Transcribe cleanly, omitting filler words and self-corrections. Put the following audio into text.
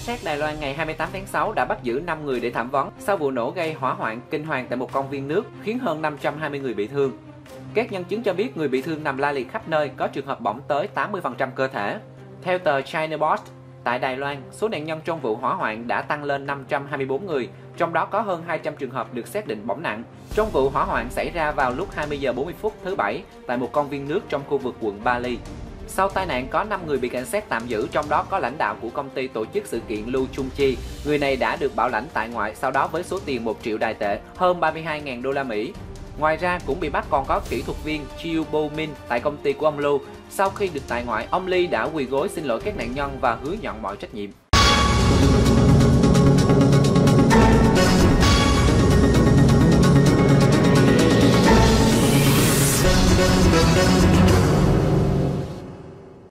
sát Đài Loan ngày 28 tháng 6 đã bắt giữ 5 người để thẩm vấn sau vụ nổ gây hỏa hoạn kinh hoàng tại một công viên nước, khiến hơn 520 người bị thương. Các nhân chứng cho biết người bị thương nằm la liệt khắp nơi, có trường hợp bỏng tới 80% cơ thể. Theo tờ China Post, tại Đài Loan, số nạn nhân trong vụ hỏa hoạn đã tăng lên 524 người, trong đó có hơn 200 trường hợp được xác định bỏng nặng. Trong vụ hỏa hoạn xảy ra vào lúc 20 giờ 40 phút thứ Bảy tại một công viên nước trong khu vực quận Bali. Sau tai nạn có 5 người bị cảnh sát tạm giữ, trong đó có lãnh đạo của công ty tổ chức sự kiện Lu Chung Chi. Người này đã được bảo lãnh tại ngoại sau đó với số tiền 1 triệu Đài tệ, hơn 32.000 đô la Mỹ. Ngoài ra cũng bị bắt còn có kỹ thuật viên Chiu Bo Min tại công ty của ông Lu. Sau khi được tại ngoại, ông Lee đã quỳ gối xin lỗi các nạn nhân và hứa nhận mọi trách nhiệm.